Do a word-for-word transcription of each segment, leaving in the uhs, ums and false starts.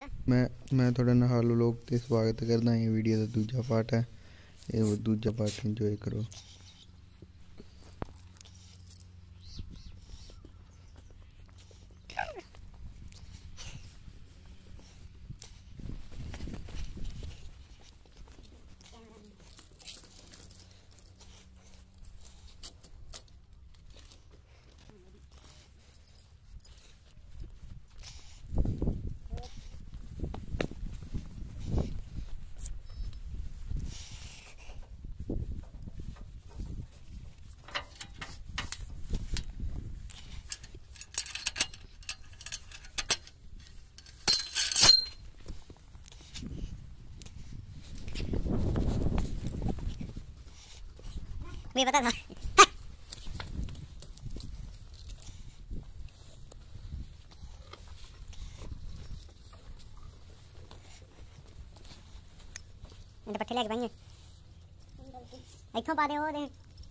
मैं मैं थोड़ा नहालू लोग ते स्वागत करदा। ये वीडियो दा दूजा पार्ट है, ये दूजा पार्ट इंजॉय करो। मुझे पता था। इधर पट्टे लेके भाई इथों पा दे वो दे।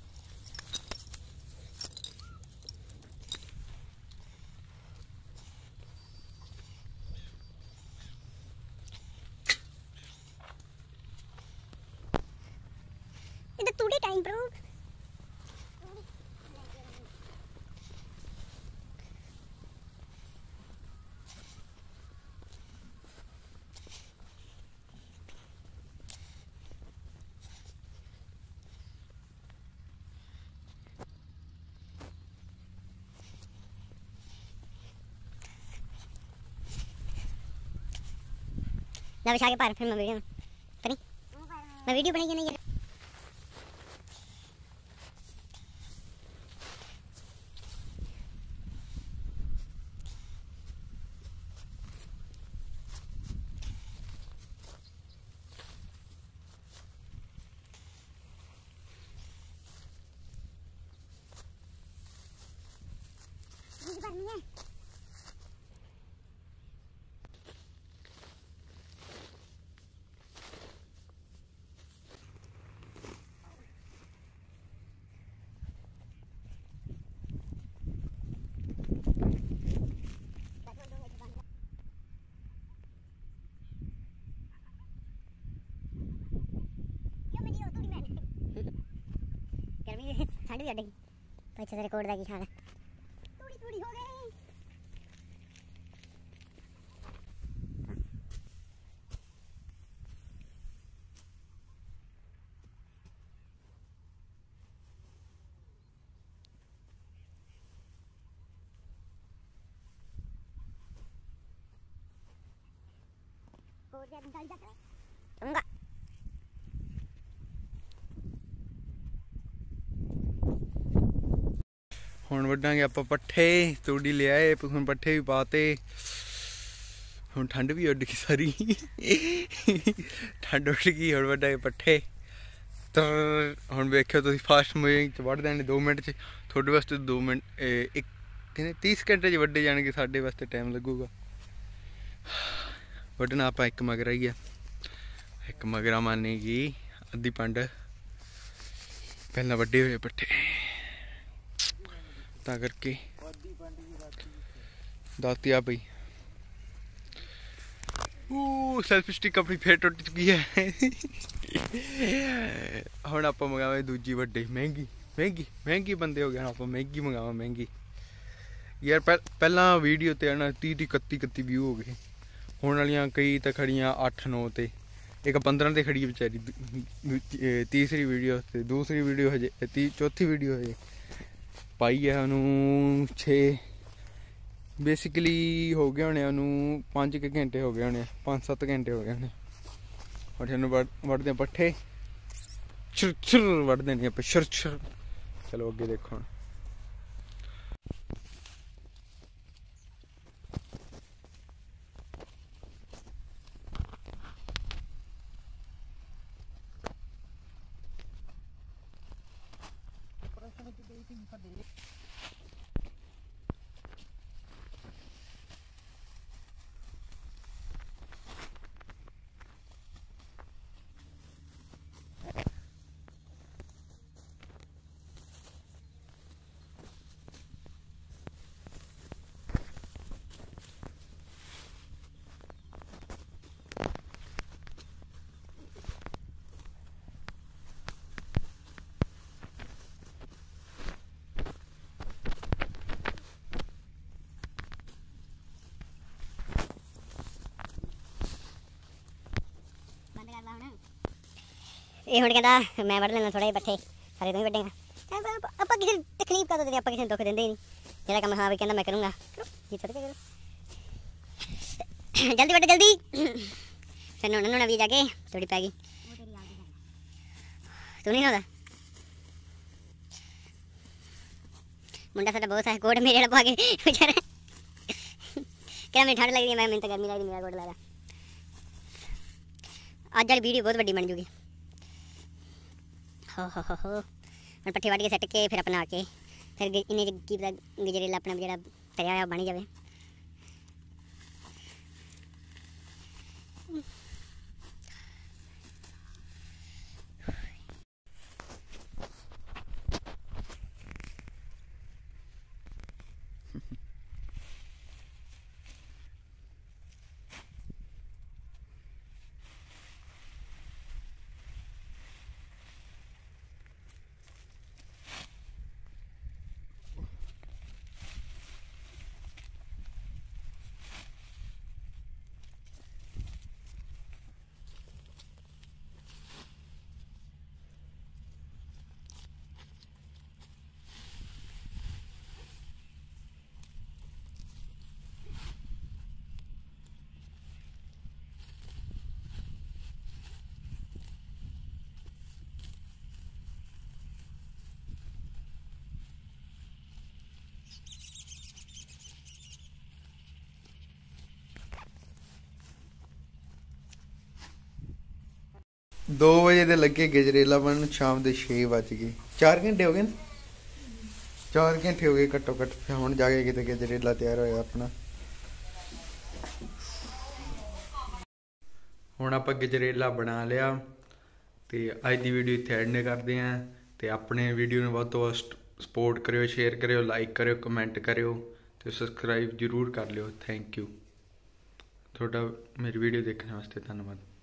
इधर थोड़ी टाइम ब्रो। ना बिछा के पार फिर मैं वीडियो करी मैं वीडियो बनेगी नहीं ये नहीं है। गर्मी ठंड भी अड्डी पीछे से रिकॉर्ड दा की हाल है। थोड़ी थोड़ी हो गई और क्या निकाल जाता है उंगा हुण वड्डांगे आपां पट्ठे। तूड़ी ले आए, हुण पट्ठे भी पाते। हुण ठंड भी उड़ गई सारी ठंड उड़ गई। हुण वड्डांगे पट्ठे। तो हुण वेखियो तुसीं फास्ट मूविंग च वड़ देने दो मिनट च। थोड़े वास्ते दो मिनट एक कहने तीस घंटे च वड्डे जाणगे, साडे वास्ते टाइम लगूगा। वड्डना आपां इक मगरा ही है। इक मगरा माने कि अद्धी पंड पहलां वड्डे होए पट्ठे, ता करके दाती आ पई। सेल्फी स्टिक अपनी फिर टुट चुकी है। हुण आपां मंगावे दूजी वड्डी महंगी महंगी महंगी बंदे हो गए। आपां महंगी मंगावा महंगी यार। पहला वीडियो ते ना तीह तीह कत्ती कत्ती व्यू हो गए। हुण वालियां कई तो खड़ियां अठ नौ ते, एक पंद्रह ते खड़ी बेचारी। तीसरी वीडियो ते दूसरी वीडियो हजे ती चौथी वीडियो हजे पाई है। उन्होंने छे बेसिकली हो गए होने, उन्होंने पाँच के घंटे हो गए होने, पाँच सत्त घंटे हो गए होने। और सानू वड़दे पट्ठे छुर छुर वड़दे नहीं आप छुर छुर। चलो अगे देखो। ਇਹ ਹੁਣ ਕਹਿੰਦਾ ਮੈਂ ਵੱਢ ਲੈਣਾ ਥੋੜਾ ਜਿਹਾ ਪੱਠੇ ਸਾਰੇ ਤੂੰ ਹੀ ਵੱਢੇਗਾ। ਆਪਾਂ ਕਿਸੇ ਨੂੰ ਤਕਲੀਫ ਕਾ ਦਿੰਦੇ ਆਪਾਂ ਕਿਸੇ ਨੂੰ ਦੁੱਖ ਦਿੰਦੇ ਹੀ ਨਹੀਂ। ਜਿਹੜਾ ਕੰਮ ਹਾਂ ਵੀ ਕਹਿੰਦਾ ਮੈਂ ਕਰੂੰਗਾ ਜੀ ਥੋੜ੍ਹੇ ਕਰੋ ਜਲਦੀ ਵੱਢ ਜਲਦੀ। ਫਿਰ ਨਹਾਉਣਾ ਨਹਾਉਣਾ ਵੀ ਜਾ ਕੇ ਥੋੜੀ ਪੈ ਗਈ ਤੂੰ ਨਹੀਂ ਨਹਾਉਂਦਾ ਮੁੰਡਾ ਸਾਡਾ ਬਹੁਤ ਹੈ ਕੋਟ ਮੇਰੇ ਵਾਲਾ ਪਾ ਕੇ ਵਿਚਾਰਾ ਕਹਿੰਦਾ ਮੈਨੂੰ ਠੰਡ ਲੱਗਦੀ ਮੈਂ ਮੈਨੂੰ ਤਾਂ ਗਰਮੀ ਲੱਗਦੀ ਮੇਰਾ ਕੋਟ ਲਾ ਲਾ। ਅੱਜ ਵਾਲੀ ਵੀਡੀਓ ਬਹੁਤ ਵੱਡੀ ਬਣ ਜੂਗੀ। ਹੋ ਹੋ ਹੋ ਹੋ ਹੁਣ ਪੱਠੇ ਵੱਢ ਕੇ ਸੱਟ ਕੇ ਫਿਰ ਆਪਣਾ ਆ ਕੇ ਫਿਰ ਇੰਨੇ ਚ ਕੀ ਪਤਾ ਗਜਰੇਲਾ ਆਪਣਾ ਜਿਹੜਾ ਤਰਿਆ ਹੋਇਆ ਬਣ ਜਾਵੇ। दो बजे दे लगे गजरेला बन शाम के छे बज गए चार घंटे हो गए ना चार घंटे हो गए घट्टो घट्ट हुण जाके किते गजरेला तैयार होया अपना। हुण आपां गजरेला बना लिया ते अज दी वीडियो इत्थे एंड करदे हां ते अपने वीडियो नूं वध तों वध सपोर्ट करियो शेयर करियो लाइक करियो कमेंट करियो ते सबसक्राइब जरूर कर लियो। थैंक यू थोड़ा मेरी वीडियो देखने वास्ते धन्यवाद।